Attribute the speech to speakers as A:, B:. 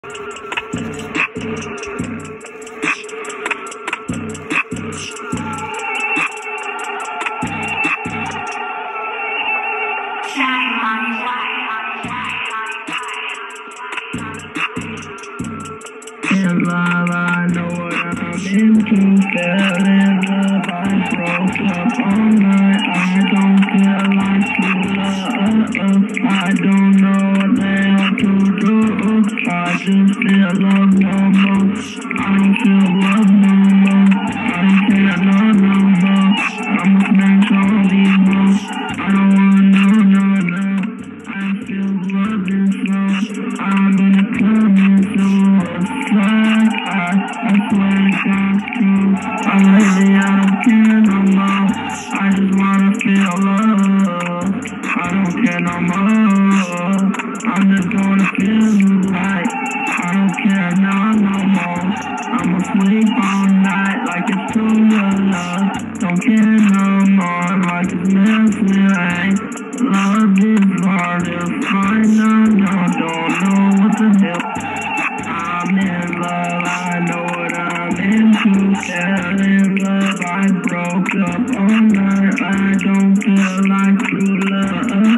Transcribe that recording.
A: In love, I know what I'm into. Fell in love, I broke up all night. I don't feel like true love. I don't know what the hell to do. I just feel love no more. I don't feel love no more. I don't feel love no more. I'ma smash all these hoes. I don't wanna know. I feel love is low. I'm gonna come into a slide. I swear to God, true. Lately I don't care no more. I just wanna feel love. I don't care no more. I'm just gonna feel like I don't care no more. I'ma sleep all night like it's true love. Don't care no more like it's missing. Love is hard to find. No, don't know what the hell. I'm in love, I know what I'm into. Fell in love, I broke up all night. I don't feel like true love.